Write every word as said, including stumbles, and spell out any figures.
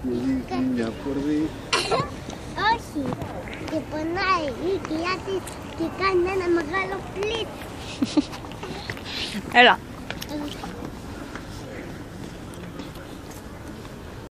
μου δείχνει μια κορδί. Όχι. Και πονάει η κοιλιά της και κάνει ένα μεγάλο φλιτ. Έλα.